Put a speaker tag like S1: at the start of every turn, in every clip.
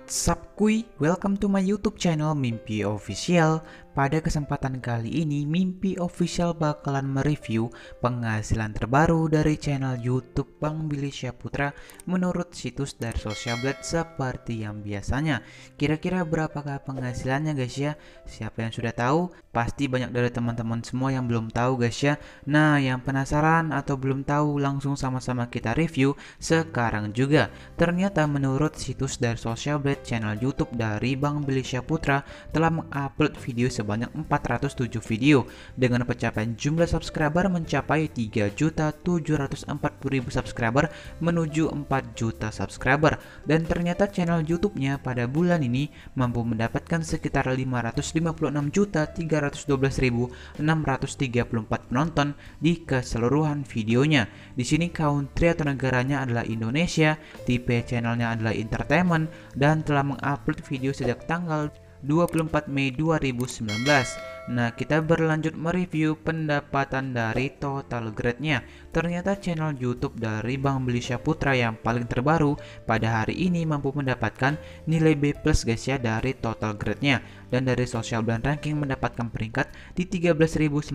S1: What's up kuy, welcome to my YouTube channel Mimpi Official. Pada kesempatan kali ini Mimpi Official bakalan mereview penghasilan terbaru dari channel YouTube Bang Billy Syahputra menurut situs dari Social Blade seperti yang biasanya. Kira-kira berapakah penghasilannya guys ya? Siapa yang sudah tahu? Pasti banyak dari teman-teman semua yang belum tahu guys ya. Nah, yang penasaran atau belum tahu langsung sama-sama kita review sekarang juga. Ternyata menurut situs dari Social Blade, channel YouTube dari Bang Billy Syahputra telah mengupload video sebanyak 407 video dengan pencapaian jumlah subscriber mencapai 3.740.000 subscriber menuju 4 juta subscriber, dan ternyata channel YouTube-nya pada bulan ini mampu mendapatkan sekitar 556.312.634 penonton di keseluruhan videonya. Di sini country atau negaranya adalah Indonesia, tipe channelnya adalah entertainment, dan telah mengupload video sejak tanggal 24 Mei 2019. Nah, kita berlanjut mereview pendapatan dari total grade-nya. Ternyata channel YouTube dari Bang Billy Syahputra yang paling terbaru pada hari ini mampu mendapatkan nilai B+ guys ya dari total grade-nya, dan dari Social Blade Ranking mendapatkan peringkat di 13.957.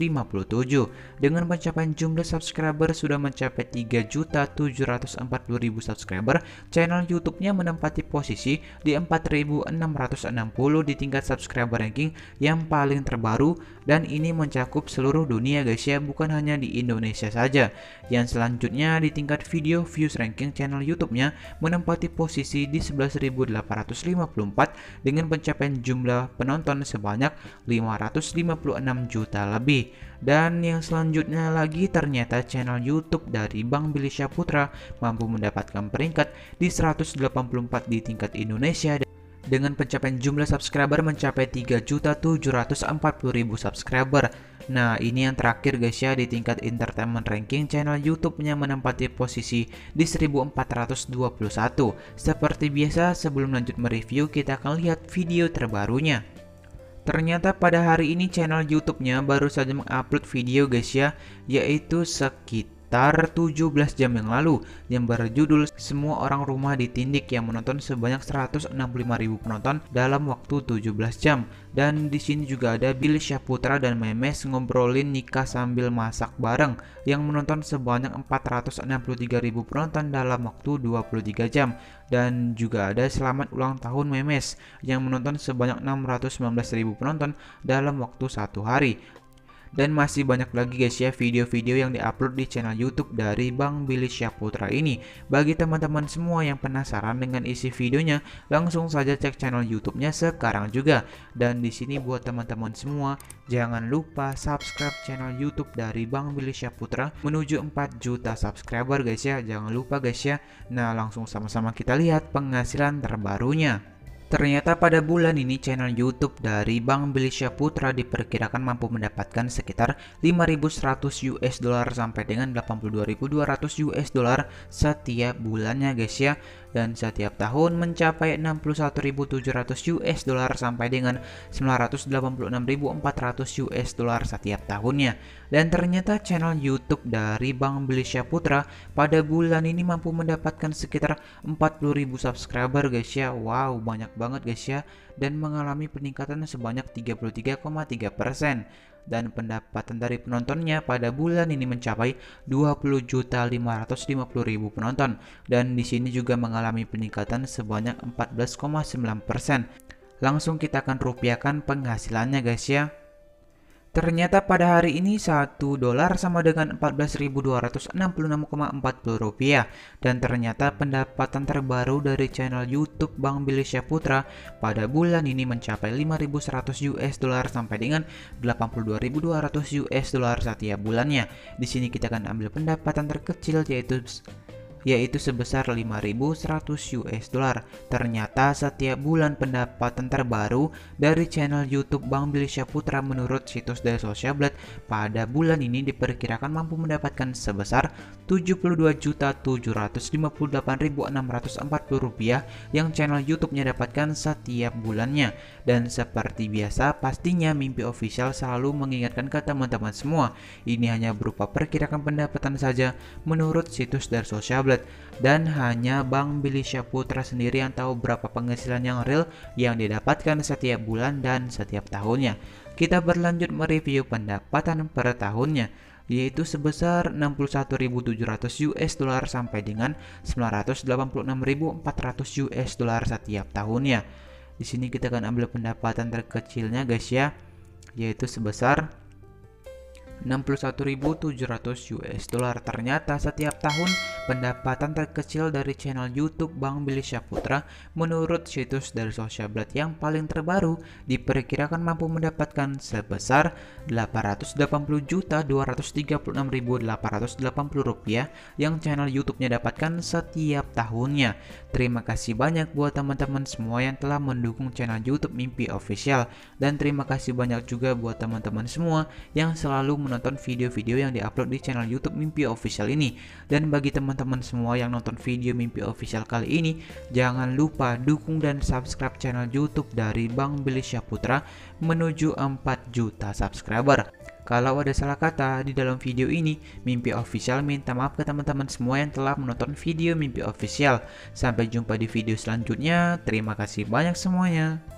S1: Dengan pencapaian jumlah subscriber sudah mencapai 3.740.000 subscriber, channel YouTube-nya menempati posisi di 4.660 di tingkat subscriber ranking yang paling terbaru, dan ini mencakup seluruh dunia guys ya, bukan hanya di Indonesia saja. Yang selanjutnya di tingkat video views ranking, channel YouTube-nya menempati posisi di 11.854 dengan pencapaian jumlah penonton sebanyak 556 juta lebih. Dan yang selanjutnya lagi, ternyata channel YouTube dari Bang Billy Syahputra mampu mendapatkan peringkat di 184 di tingkat Indonesia dengan pencapaian jumlah subscriber mencapai 3.740.000 subscriber. Nah, ini yang terakhir guys ya, di tingkat entertainment ranking channel YouTube-nya menempati posisi di 1421. Seperti biasa, sebelum lanjut mereview kita akan lihat video terbarunya. Ternyata pada hari ini channel YouTube-nya baru saja mengupload video guys ya, yaitu sekitar 17 jam yang lalu, yang berjudul Semua Orang Rumah Ditindik, yang menonton sebanyak 165.000 penonton dalam waktu 17 jam. Dan di sini juga ada Billy Syahputra dan Memes ngobrolin nikah sambil masak bareng, yang menonton sebanyak 463.000 penonton dalam waktu 23 jam. Dan juga ada Selamat Ulang Tahun Memes yang menonton sebanyak 619.000 penonton dalam waktu 1 hari. Dan masih banyak lagi guys ya video-video yang diupload di channel YouTube dari Bang Billy Syahputra ini. Bagi teman-teman semua yang penasaran dengan isi videonya, langsung saja cek channel YouTube-nya sekarang juga. Dan di sini buat teman-teman semua, jangan lupa subscribe channel YouTube dari Bang Billy Syahputra menuju 4 juta subscriber guys ya. Jangan lupa guys ya. Nah, langsung sama-sama kita lihat penghasilan terbarunya. Ternyata pada bulan ini channel YouTube dari Bang Billy Syahputra diperkirakan mampu mendapatkan sekitar 5.100 US dollar sampai dengan 82.200 US dollar setiap bulannya guys ya. Dan setiap tahun mencapai 61.700 US dollar sampai dengan 986.400 US dollar setiap tahunnya. Dan ternyata channel YouTube dari Bang Billy Syahputra pada bulan ini mampu mendapatkan sekitar 40.000 subscriber guys ya. Wow, banyak banget guys ya, dan mengalami peningkatan sebanyak 33,3%. Dan pendapatan dari penontonnya pada bulan ini mencapai 20.550.000 penonton, dan di sini juga mengalami peningkatan sebanyak 14,9%. Langsung kita akan rupiahkan penghasilannya guys ya. Ternyata pada hari ini 1 dolar sama dengan 14.266,40 rupiah. Dan ternyata pendapatan terbaru dari channel YouTube Bang Billy Syahputra pada bulan ini mencapai 5.100 US dollar sampai dengan 82.200 US dollar setiap bulannya. Di sini kita akan ambil pendapatan terkecil yaitu sebesar 5.100 US dollar. Ternyata setiap bulan pendapatan terbaru dari channel YouTube Bang Billy Syahputra menurut situs dari Social Blade pada bulan ini diperkirakan mampu mendapatkan sebesar 72.758.640 rupiah yang channel YouTube-nya dapatkan setiap bulannya. Dan seperti biasa, pastinya Mimpi Official selalu mengingatkan ke teman-teman semua, ini hanya berupa perkirakan pendapatan saja menurut situs dari Social Blade. Syahblat. Dan hanya Bang Billy Syahputra sendiri yang tahu berapa penghasilan yang real yang didapatkan setiap bulan dan setiap tahunnya. Kita berlanjut mereview pendapatan per tahunnya, yaitu sebesar 61.700 US dollar sampai dengan 986.400 US dollar setiap tahunnya. Di sini kita akan ambil pendapatan terkecilnya guys ya, yaitu sebesar 61.700 US dollar. Ternyata setiap tahun pendapatan terkecil dari channel YouTube Bang Billy Syahputra menurut situs dari Syahblat yang paling terbaru diperkirakan mampu mendapatkan sebesar Rp880.236.880 yang channel YouTube-nya dapatkan setiap tahunnya. Terima kasih banyak buat teman-teman semua yang telah mendukung channel YouTube Mimpi Official, dan terima kasih banyak juga buat teman-teman semua yang selalu menonton video-video yang diupload di channel YouTube Mimpi Official ini. Dan bagi teman-teman semua yang nonton video Mimpi Official kali ini, jangan lupa dukung dan subscribe channel YouTube dari Bang Billy Syahputra menuju 4 juta subscriber. Kalau ada salah kata di dalam video ini, Mimpi Official minta maaf ke teman-teman semua yang telah menonton video Mimpi Official. Sampai jumpa di video selanjutnya. Terima kasih banyak semuanya.